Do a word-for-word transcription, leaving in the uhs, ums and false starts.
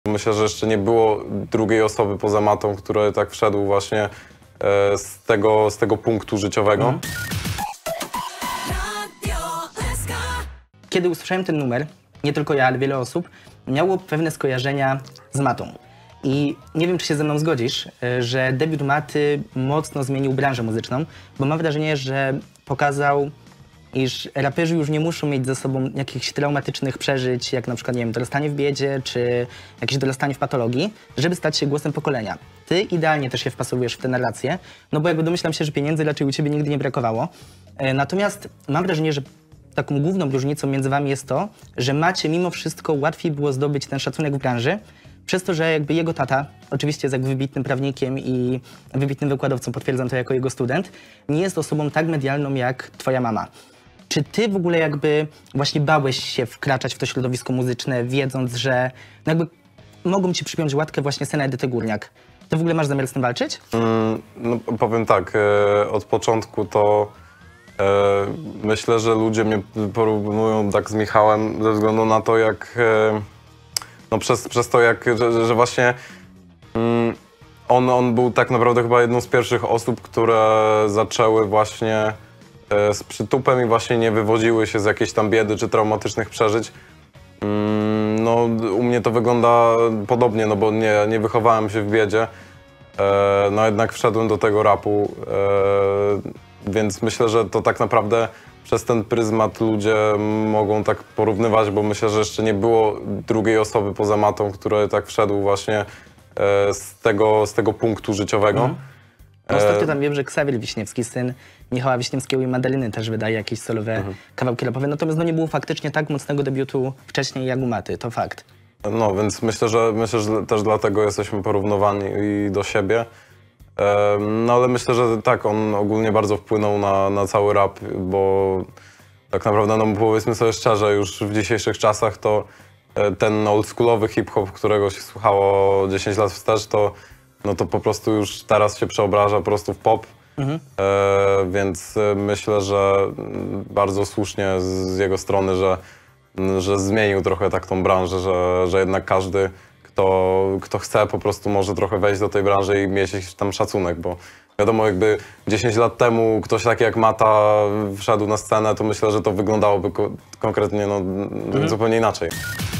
Myślę, że jeszcze nie było drugiej osoby poza Matą, który tak wszedł właśnie e, z, tego, z tego punktu życiowego. Mhm. Kiedy usłyszałem ten numer, nie tylko ja, ale wiele osób, miało pewne skojarzenia z Matą. I nie wiem, czy się ze mną zgodzisz, że debiut Maty mocno zmienił branżę muzyczną, bo mam wrażenie, że pokazał, iż raperzy już nie muszą mieć ze sobą jakichś traumatycznych przeżyć, jak na przykład, nie wiem, dorastanie w biedzie, czy jakieś dorastanie w patologii, żeby stać się głosem pokolenia. Ty idealnie też się wpasowujesz w tę narrację, no bo jakby domyślam się, że pieniędzy raczej u ciebie nigdy nie brakowało. Natomiast mam wrażenie, że taką główną różnicą między wami jest to, że Macie mimo wszystko łatwiej było zdobyć ten szacunek w branży, przez to, że jakby jego tata, oczywiście jest jakby wybitnym prawnikiem i wybitnym wykładowcą, potwierdzam to jako jego student, nie jest osobą tak medialną jak twoja mama. Czy ty w ogóle jakby właśnie bałeś się wkraczać w to środowisko muzyczne, wiedząc, że no jakby mogą ci przypiąć łatkę właśnie scena Edyty Górniak? Ty w ogóle masz zamiar z tym walczyć? Mm, no, powiem tak, e, od początku to e, myślę, że ludzie mnie porównują tak z Michałem ze względu na to, jak e, no przez, przez to, jak, że, że właśnie mm, on, on był tak naprawdę chyba jedną z pierwszych osób, które zaczęły właśnie e, z przytupem i właśnie nie wywodziły się z jakiejś tam biedy czy traumatycznych przeżyć. Mm, no u mnie to wygląda podobnie, no bo nie, nie wychowałem się w biedzie. E, no jednak wszedłem do tego rapu, e, więc myślę, że to tak naprawdę przez ten pryzmat ludzie mogą tak porównywać, bo myślę, że jeszcze nie było drugiej osoby poza Matą, który tak wszedł właśnie e, z, tego, z tego punktu życiowego. Mhm. No, ostatnio tam wiem, że Ksawier Wiśniewski, syn Michała Wiśniewskiego i Madaliny, też wydaje jakieś solowe mhm. kawałki rapowe, natomiast no nie było faktycznie tak mocnego debiutu wcześniej jak u Maty, to fakt. No więc myślę, że myślę, że też dlatego jesteśmy porównywani do siebie. No ale myślę, że tak, on ogólnie bardzo wpłynął na, na cały rap, bo tak naprawdę, no powiedzmy sobie szczerze, już w dzisiejszych czasach to ten oldschoolowy hip-hop, którego się słuchało dziesięć lat wstecz, to, no to po prostu już teraz się przeobraża po prostu w pop. Mhm. E, więc myślę, że bardzo słusznie z jego strony, że, że zmienił trochę tak tą branżę, że, że jednak każdy Kto, kto chce, po prostu może trochę wejść do tej branży i mieć jakiś tam szacunek, bo wiadomo, jakby dziesięć lat temu ktoś taki jak Mata wszedł na scenę, to myślę, że to wyglądałoby ko konkretnie no, mhm. zupełnie inaczej.